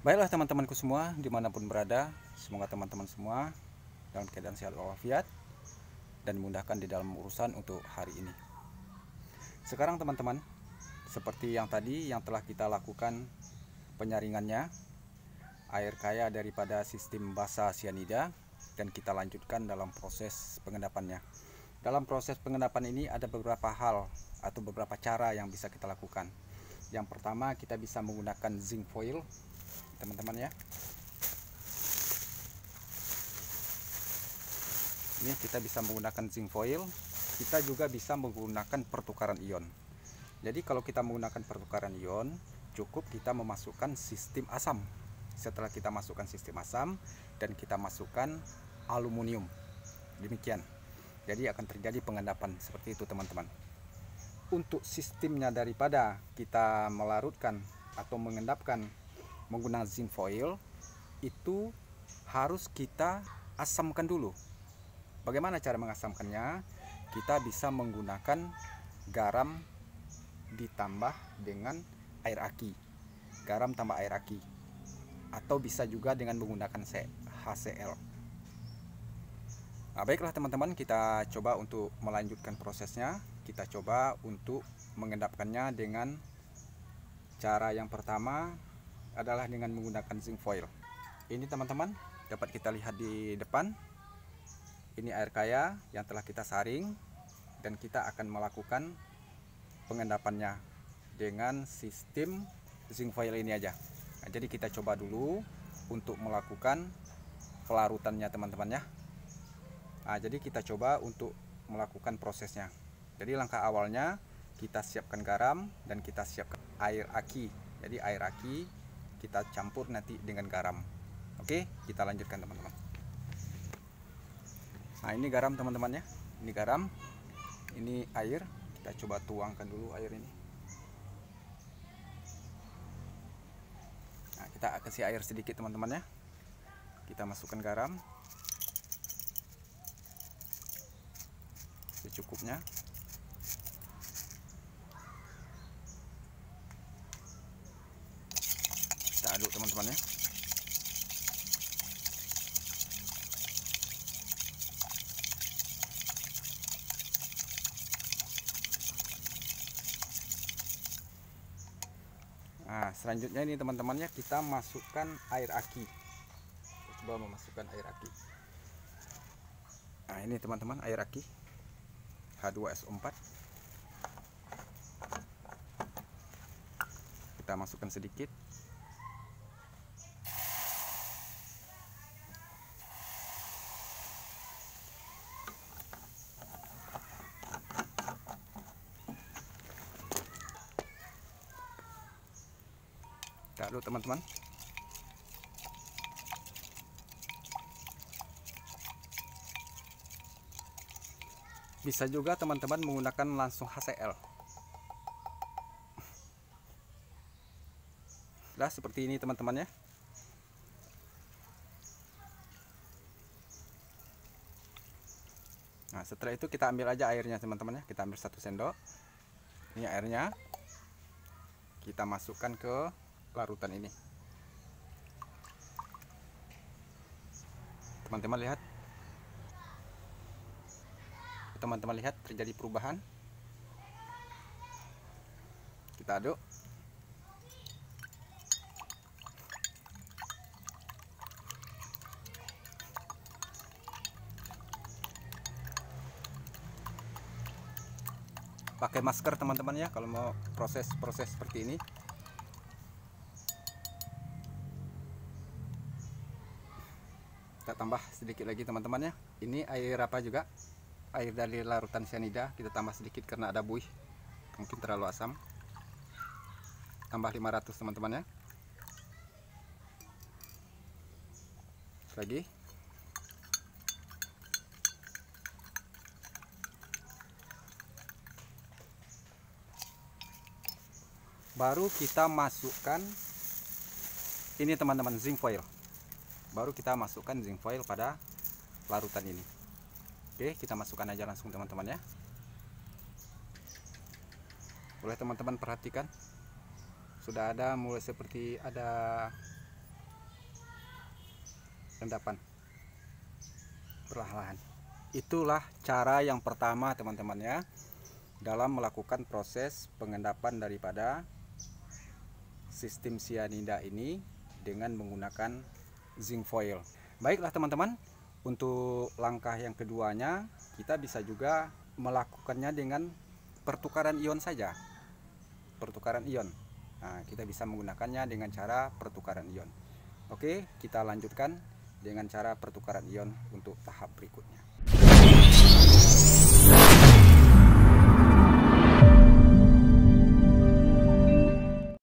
Baiklah teman-temanku semua dimanapun berada, semoga teman-teman semua dalam keadaan sehat walafiat dan dimudahkan di dalam urusan untuk hari ini. Sekarang teman-teman, seperti yang tadi yang telah kita lakukan penyaringannya, air kaya daripada sistem basa sianida, dan kita lanjutkan dalam proses pengendapannya. Dalam proses pengendapan ini ada beberapa hal atau beberapa cara yang bisa kita lakukan. Yang pertama, kita bisa menggunakan zinc foil, teman-teman ya. Ini kita bisa menggunakan zinc foil. Kita juga bisa menggunakan pertukaran ion. Jadi kalau kita menggunakan pertukaran ion, cukup kita memasukkan sistem asam. Setelah kita masukkan sistem asam dan kita masukkan aluminium, demikian. Jadi akan terjadi pengendapan seperti itu teman-teman. Untuk sistemnya daripada kita melarutkan atau mengendapkan menggunakan zinc foil, itu harus kita asamkan dulu. Bagaimana cara mengasamkannya? Kita bisa menggunakan garam ditambah dengan air aki, garam tambah air aki, atau bisa juga dengan menggunakan HCl. Nah, baiklah teman-teman, kita coba untuk melanjutkan prosesnya. Kita coba untuk mengendapkannya dengan cara yang pertama adalah dengan menggunakan zinc foil. Ini teman-teman, dapat kita lihat di depan. Ini air kaya yang telah kita saring dan kita akan melakukan pengendapannya dengan sistem zinc foil ini aja. Nah, jadi kita coba dulu untuk melakukan pelarutannya teman-teman ya. Nah, jadi kita coba untuk melakukan prosesnya. Jadi langkah awalnya kita siapkan garam dan kita siapkan air aki. Jadi air aki kita campur nanti dengan garam. Oke, kita lanjutkan teman-teman. Nah, ini garam teman-teman ya. Ini garam. Ini air. Kita coba tuangkan dulu air ini. Nah, kita kasih air sedikit teman-teman ya. Kita masukkan garam secukupnya. Kita aduk teman-teman ya. Nah, selanjutnya ini teman-teman ya, kita masukkan air aki. Kita coba memasukkan air aki. Nah, ini teman-teman air aki H2SO4. Kita masukkan sedikit. Kita aduk teman-teman. Bisa juga teman-teman menggunakan langsung HCl. Nah, seperti ini teman-teman ya. Nah, setelah itu kita ambil aja airnya teman-teman ya. Kita ambil 1 sendok. Ini airnya. Kita masukkan ke larutan ini. Teman-teman lihat. Teman-teman lihat terjadi perubahan. Kita aduk. Pakai masker teman-teman ya kalau mau proses-proses seperti ini. Kita tambah sedikit lagi teman-teman ya. Ini air apa juga? Air dari larutan sianida. Kita tambah sedikit karena ada buih, mungkin terlalu asam. Tambah 500 teman-teman ya. Lagi. Baru kita masukkan ini teman-teman, zinc foil. Baru kita masukkan zinc foil pada larutan ini. Oke, kita masukkan aja langsung teman-teman ya. Boleh teman-teman perhatikan, sudah ada mulai seperti ada rendapan perlahan-lahan. Itulah cara yang pertama teman-teman ya, dalam melakukan proses pengendapan daripada sistem sianida ini dengan menggunakan zinc foil. Baiklah teman-teman, untuk langkah yang keduanya kita bisa juga melakukannya dengan pertukaran ion saja. Pertukaran ion. Nah, kita bisa menggunakannya dengan cara pertukaran ion. Oke, kita lanjutkan dengan cara pertukaran ion untuk tahap berikutnya.